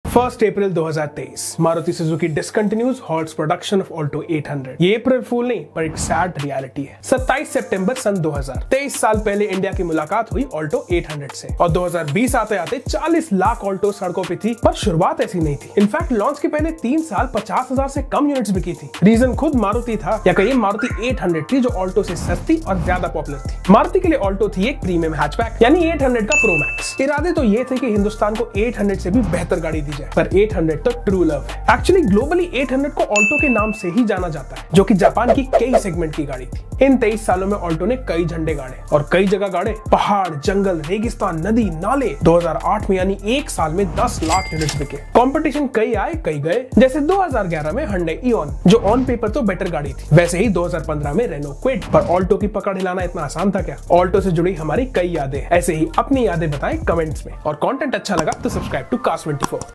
1 April 2023 Maruti Suzuki discontinues halts production of Alto 800। ये अप्रैल फूल नहीं पर एक सैड रियलिटी है। 27 सितंबर सन 2000, 23 साल पहले इंडिया की मुलाकात हुई ऑल्टो 800 से और 2020 आते आते 40 लाख ऑल्टो सड़कों पे थी। पर शुरुआत ऐसी नहीं थी। इनफैक्ट लॉन्च के पहले 3 साल 50,000 से कम यूनिट्स बिकी थी। रीजन खुद मारुति था, या कहिए मारुति 800 थी जो ऑल्टो से सस्ती और ज्यादा पॉपुलर थी। मारुति के लिए ऑल्टो थी एक प्रीमियम हैचबैक यानी 800 का प्रो मैक्स। इरादे तो ये थे कि हिंदुस्तान को 800 से भी बेहतर गाड़ी दी जाए, पर 800 तो ट्रू लव है। एक्चुअली ग्लोबली 800 को ऑल्टो के नाम से ही जाना जाता है, जो कि जापान की कई सेगमेंट की गाड़ी थी। इन 23 सालों में ऑल्टो ने कई झंडे गाड़े और कई जगह गाड़े, पहाड़, जंगल, रेगिस्तान, नदी, नाले। 2008 में यानी एक साल में 10 लाख यूनिट्स बिके। कंपटीशन कई आए कई गए, जैसे 2011 में Hyundai Eon, जो ऑन पेपर तो बेटर गाड़ी थी। वैसे ही 2015 में रेनो क्विड। पर ऑल्टो की पकड़ हिलाना इतना आसान था क्या? ऑल्टो से जुड़ी हमारी कई यादें। ऐसे ही अपनी यादें बताएं कमेंट्स में, और कंटेंट अच्छा लगा तो सब्सक्राइब टू Cars 24।